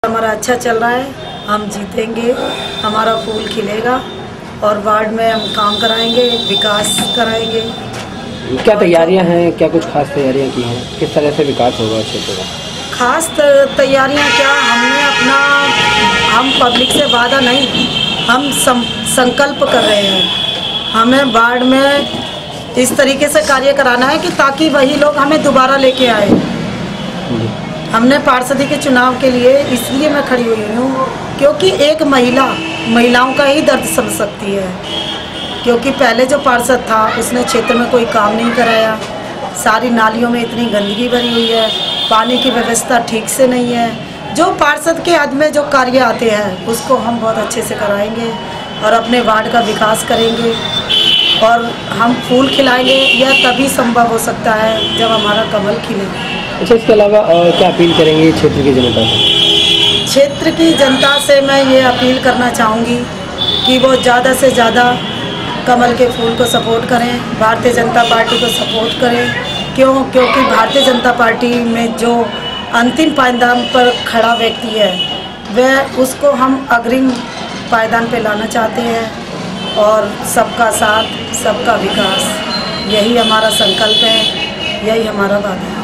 हमारा अच्छा चल रहा है, हम जीतेंगे, हमारा फूल खिलेगा और वार्ड में हम काम कराएंगे, विकास कराएंगे। क्या तैयारियां हैं, क्या कुछ खास तैयारियां की हैं, किस तरह से विकास होगा क्षेत्र का? खास तैयारियां क्या, हम पब्लिक से वादा नहीं, हम संकल्प कर रहे हैं। हमें वार्ड में इस तरीके से कार्य कराना है कि ताकि वही लोग हमें दोबारा लेके आए। हमने पार्षदी के चुनाव के लिए इसलिए मैं खड़ी हुई हूँ क्योंकि एक महिलाओं का ही दर्द समझ सकती है। क्योंकि पहले जो पार्षद था उसने क्षेत्र में कोई काम नहीं कराया, सारी नालियों में इतनी गंदगी भरी हुई है, पानी की व्यवस्था ठीक से नहीं है। जो पार्षद के हद में जो कार्य आते हैं उसको हम बहुत अच्छे से कराएंगे और अपने वार्ड का विकास करेंगे और हम फूल खिलाएंगे। यह तभी संभव हो सकता है जब हमारा कमल खिले। अच्छा, इसके अलावा क्या अपील करेंगे क्षेत्र की जनता से? क्षेत्र की जनता से मैं ये अपील करना चाहूँगी कि वो ज़्यादा से ज़्यादा कमल के फूल को सपोर्ट करें, भारतीय जनता पार्टी को सपोर्ट करें। क्योंकि भारतीय जनता पार्टी में जो अंतिम पायदान पर खड़ा व्यक्ति है वह उसको हम अग्रिम पायदान पे लाना चाहते हैं और सबका साथ, सबका विकास, यही हमारा संकल्प है, यही हमारा वादा है।